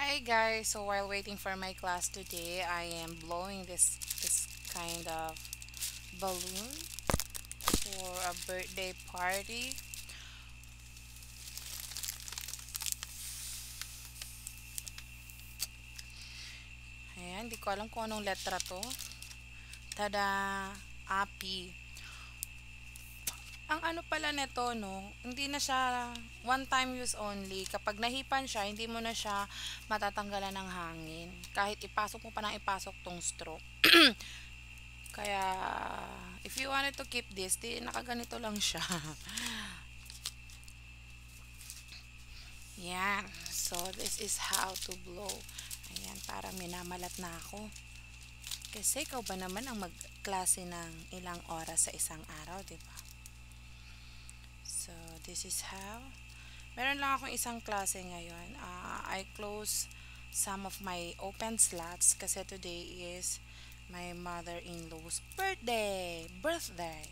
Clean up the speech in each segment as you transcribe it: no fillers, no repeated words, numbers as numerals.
Hi guys, so while waiting for my class today, I am blowing this kind of balloon for a birthday party. Ayan, di ko alam kung anong letra to. Tada, API. Ang ano pala nito, no, hindi na siya one time use only. Kapag nahipan siya, hindi mo na siya matatanggalan ng hangin. Kahit ipasok mo pa ng ipasok tong straw. Kaya, if you wanted to keep this, di nakaganito lang siya. Yan. So, this is how to blow. Ayan, parang minamalat na ako. Kasi ikaw ba naman ang magklase ng ilang oras sa isang araw, di ba? So, this is how. Meron lang akong isang klase ngayon. I close some of my open slots kasi today is my mother-in-law's birthday. Birthday.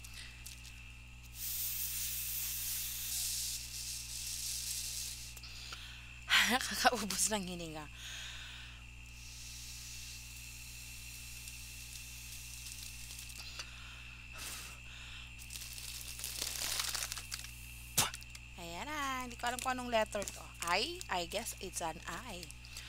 Nakakaubos ng hininga. Ayan na. Hindi ko alam kung anong letter to. I? I guess it's an I.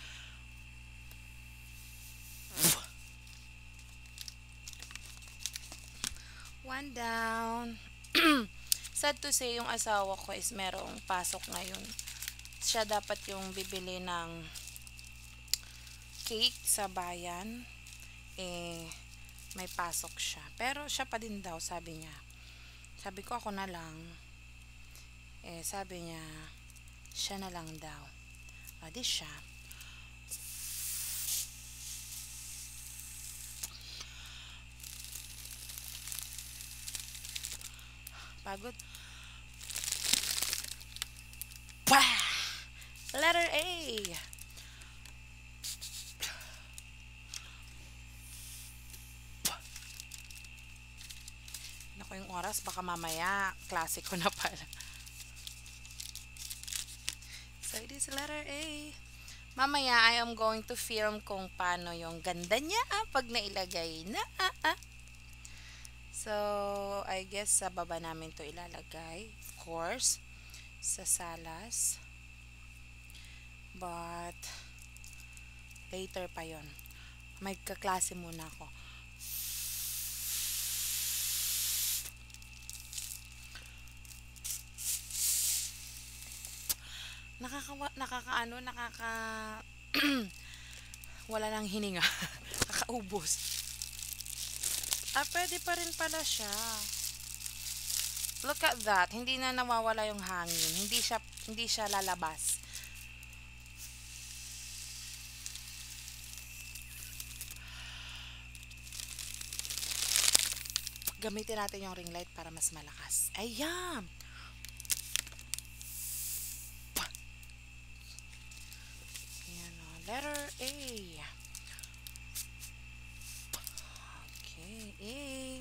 One down. Sad to say, yung asawa ko is merong pasok ngayon. Siya dapat yung bibili ng cake sa bayan. Eh, may pasok siya. Pero siya pa din daw, sabi niya. Sabi ko ako na lang. Eh, sabi niya, siya na lang daw. O, di siya. Pagod. Pah! Letter A. Naku, yung oras, baka mamaya, klasiko na pala. So, it is letter A. Mamaya, I am going to film kung paano yung ganda niya pag nailagay na. So, I guess sa baba namin to ilalagay. Of course, sa salas. But, later pa yon. May kaklase muna ako. Nakakaano, wala nang hininga. Kakaubos. Pwede pa rin pala siya. Look at that. Hindi na nawawala yung hangin. Hindi siya lalabas. Gamitin natin yung ring light para mas malakas. Ayan! Ayan o. Letter A. Okay, A.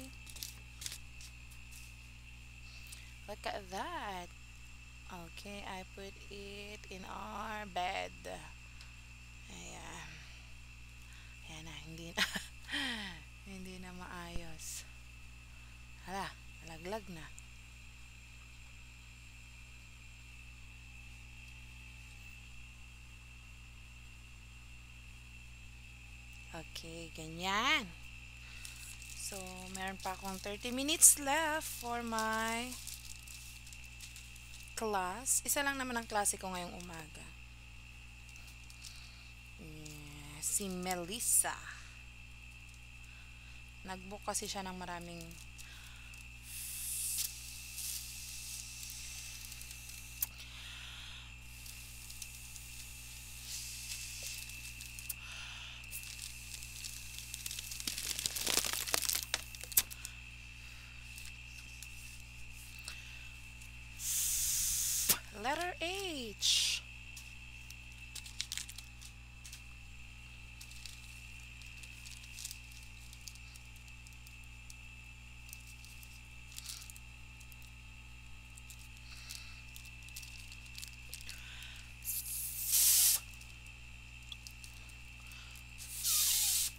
Look at that. Okay, I put it in our bed. Ayan. Ayan na, hindi na. Hindi na maayos. Hala, nalaglag na. Okay, ganyan. So, meron pa akong 30 minutes left for my class. Isa lang naman ang klase ko ngayong umaga. Si Melissa. Nag-book kasi siya ng maraming letter H.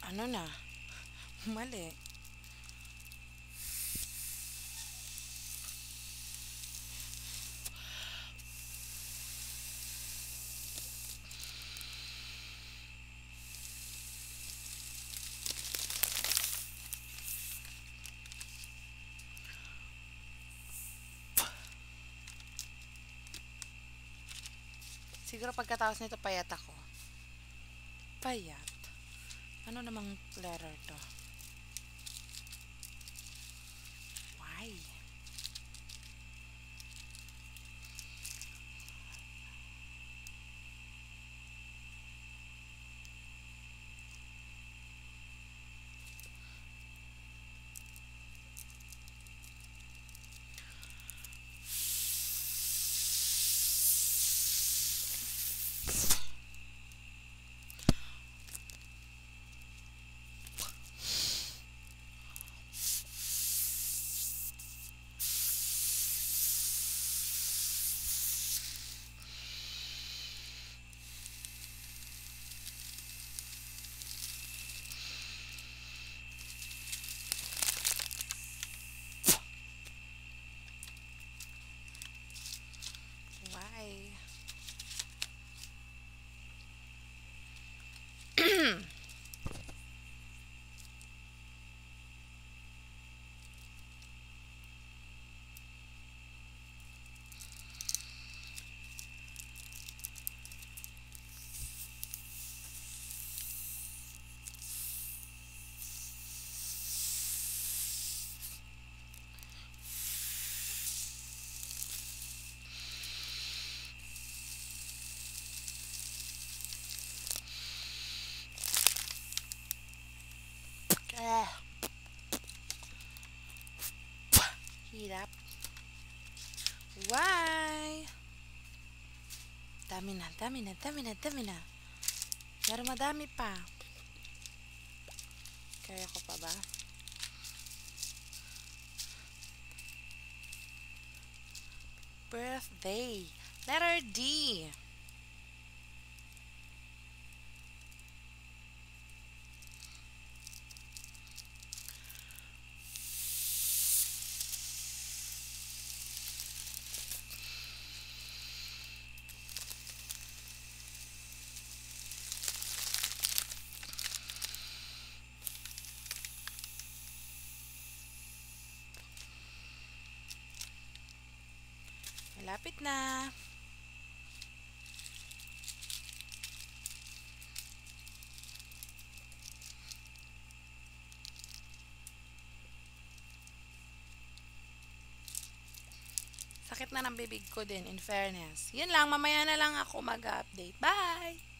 Ano na? Mali. Siguro pagkatapos nito payat ako. Payat? Ano namang letter to? Why? Why? Ah, hirap. Why? Dami na, dami na, dami na, dami na. Pero madami pa. Kaya ko pa ba? Birthday. Letter D. Malapit na. Sakit na ng bibig ko din, in fairness. Yun lang, mamaya na lang ako mag-update. Bye!